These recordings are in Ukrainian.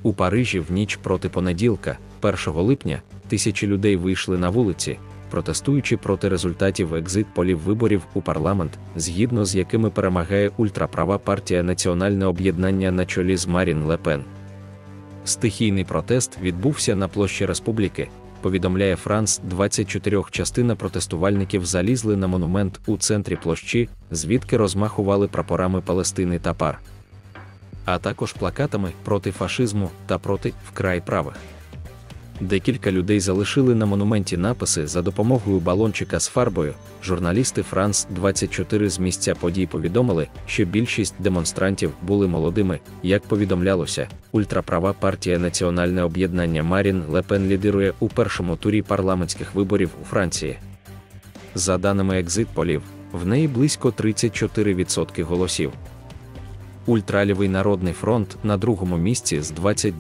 У Парижі в ніч проти понеділка, 1 липня, тисячі людей вийшли на вулиці, протестуючи проти результатів екзит-полів виборів у парламент, згідно з якими перемагає ультраправа партія Національне об'єднання на чолі з Марін Ле Пен. Стихійний протест відбувся на площі Республіки, повідомляє Франс 24. Частина протестувальників залізли на монумент у центрі площі, звідки розмахували прапорами Палестини та ПАР, а також плакатами проти фашизму та проти вкрай правих. Декілька людей залишили на монументі написи за допомогою балончика з фарбою. Журналісти Франс 24 з місця подій повідомили, що більшість демонстрантів були молодими. Як повідомлялося, ультраправа партія Національне об'єднання Марін Ле Пен лідирує у першому турі парламентських виборів у Франції. За даними екзит-полів, в неї близько 34% голосів. Ультралівий Народний фронт на другому місці з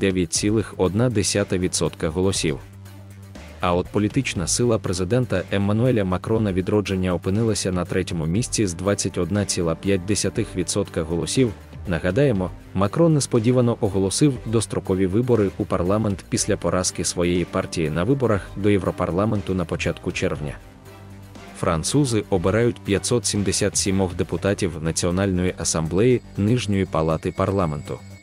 29,1% голосів. А от політична сила президента Еммануеля Макрона «Відродження» опинилася на третьому місці з 21,5% голосів. Нагадаємо, Макрон несподівано оголосив дострокові вибори у парламент після поразки своєї партії на виборах до Європарламенту на початку червня. Французи обирають 577 депутатів Національної асамблеї Нижньої палати парламенту.